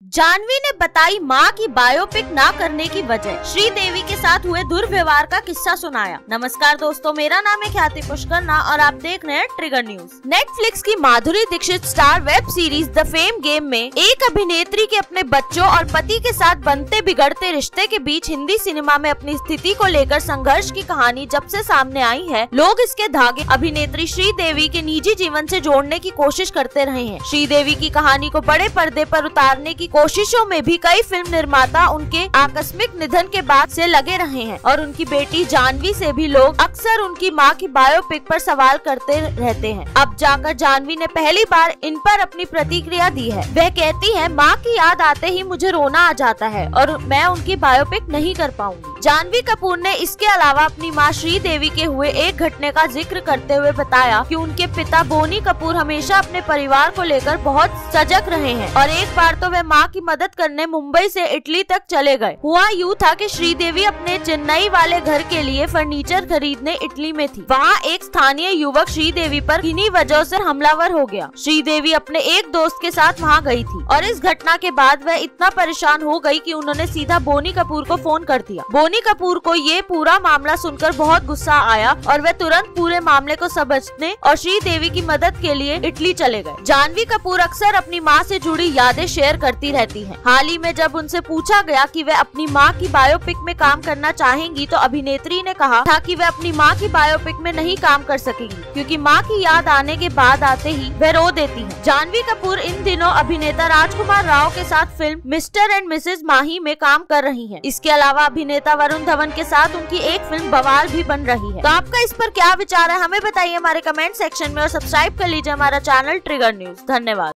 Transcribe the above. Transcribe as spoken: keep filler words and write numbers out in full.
जानवी ने बताई मां की बायोपिक ना करने की वजह, श्रीदेवी के साथ हुए दुर्व्यवहार का किस्सा सुनाया। नमस्कार दोस्तों, मेरा नाम है ख्याति पुष्करना और आप देख रहे हैं ट्रिगर न्यूज। नेटफ्लिक्स की Madhuri Dixit star web series the fame game में एक अभिनेत्री के अपने बच्चों और पति के साथ बनते बिगड़ते रिश्ते के बीच हिंदी सिनेमा में अपनी स्थिति को लेकर संघर्ष की कहानी जब से सामने आई है, लोग इसके धागे अभिनेत्री श्रीदेवी के निजी जीवन से जोड़ने की कोशिश करते रहे हैं। श्रीदेवी की कहानी को बड़े पर्दे पर उतारने की कोशिशों में भी कई फिल्म निर्माता उनके आकस्मिक निधन के बाद से लगे रहे हैं और उनकी बेटी जानवी से भी लोग अक्सर उनकी मां की बायोपिक पर सवाल करते रहते हैं। अब जाकर जानवी ने पहली बार इन पर अपनी प्रतिक्रिया दी है। वह कहती है, मां की याद आते ही मुझे रोना आ जाता है और मैं उनकी बायोपिक नहीं कर पाऊंगी। जानवी कपूर ने इसके अलावा अपनी मां श्रीदेवी के हुए एक घटने का जिक्र करते हुए बताया कि उनके पिता बोनी कपूर हमेशा अपने परिवार को लेकर बहुत सजग रहे हैं और एक बार तो वे मां की मदद करने मुंबई से इटली तक चले गए। हुआ यूँ था कि श्रीदेवी अपने चेन्नई वाले घर के लिए फर्नीचर खरीदने इटली में थी। वहाँ एक स्थानीय युवक श्रीदेवी पर किन्हीं वजह से हमलावर हो गया। श्रीदेवी अपने एक दोस्त के साथ वहाँ गई थी और इस घटना के बाद वह इतना परेशान हो गई कि उन्होंने सीधा बोनी कपूर को फोन कर दिया। बोनी कपूर को ये पूरा मामला सुनकर बहुत गुस्सा आया और वे तुरंत पूरे मामले को समझने और श्रीदेवी की मदद के लिए इटली चले गए। जानवी कपूर अक्सर अपनी माँ से जुड़ी यादें शेयर करती रहती हैं। हाल ही में जब उनसे पूछा गया कि वे अपनी मां की बायोपिक में काम करना चाहेंगी तो अभिनेत्री ने कहा था कि वे अपनी मां की बायोपिक में नहीं काम कर सकेंगी क्योंकि मां की याद आने के बाद आते ही वे रो देती हैं। जानवी कपूर इन दिनों अभिनेता राजकुमार राव के साथ film Mr and Mrs Mahi में काम कर रही हैं। इसके अलावा अभिनेता वरुण धवन के साथ उनकी एक फिल्म बवाल भी बन रही है। तो आपका इस पर क्या विचार है, हमें बताइए हमारे कमेंट सेक्शन में और सब्सक्राइब कर लीजिए हमारा चैनल ट्रिगर न्यूज। धन्यवाद।